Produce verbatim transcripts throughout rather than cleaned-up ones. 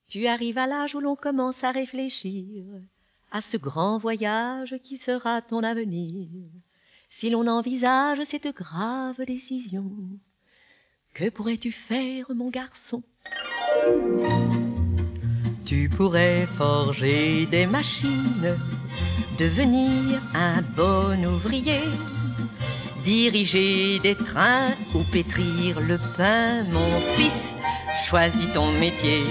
Tu arrives à l'âge où l'on commence à réfléchir à ce grand voyage qui sera ton avenir. Si l'on envisage cette grave décision, que pourrais-tu faire, mon garçon? Tu pourrais forger des machines, devenir un bon ouvrier, diriger des trains ou pétrir le pain. Mon fils, choisis ton métier.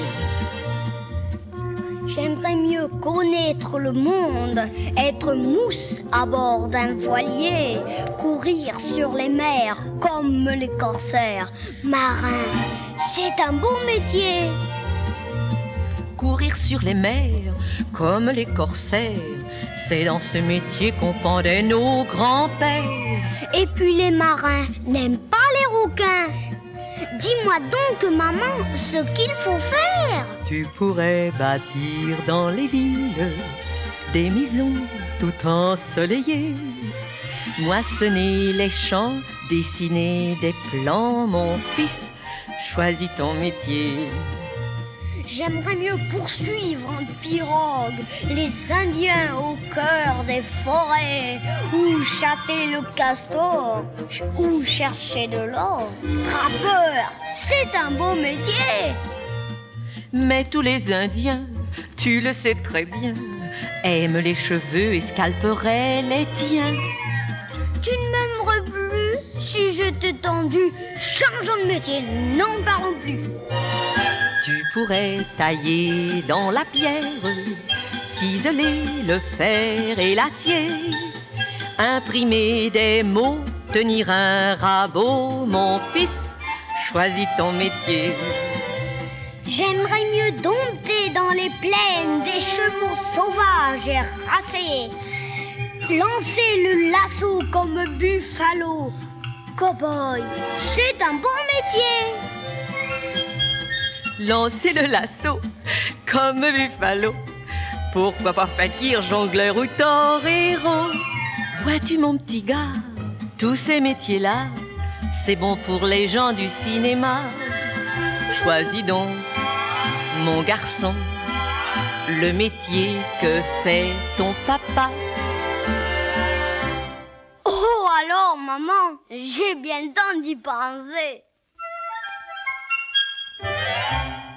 J'aimerais mieux connaître le monde, être mousse à bord d'un voilier, courir sur les mers comme les corsaires. Marin, c'est un beau métier. Courir sur les mers comme les corsaires, c'est dans ce métier qu'on pendait nos grands-pères. Et puis les marins n'aiment pas les requins. Dis-moi donc, maman, ce qu'il faut faire. Tu pourrais bâtir dans les villes des maisons tout ensoleillées, moissonner les champs, dessiner des plans. Mon fils, choisis ton métier. J'aimerais mieux poursuivre en pirogue les Indiens au cœur des forêts, ou chasser le castor, ou chercher de l'or. Trappeur, c'est un beau métier. Mais tous les Indiens, tu le sais très bien, aiment les cheveux et scalperaient les tiens. Tu ne m'aimerais plus si j'étais tendu. Changeons de métier, n'en parlons plus. Tu pourrais tailler dans la pierre, ciseler le fer et l'acier, imprimer des mots, tenir un rabot. Mon fils, choisis ton métier. J'aimerais mieux dompter dans les plaines des chevaux sauvages et racés, lancer le lasso comme buffalo. Cow-boy, c'est un bon métier. Lancer le lasso comme buffalo, pourquoi pas fakir, jongleur ou torero? Vois-tu mon petit gars, tous ces métiers-là, c'est bon pour les gens du cinéma. Choisis donc, mon garçon, le métier que fait ton papa. Oh alors, maman, j'ai bien le temps d'y penser.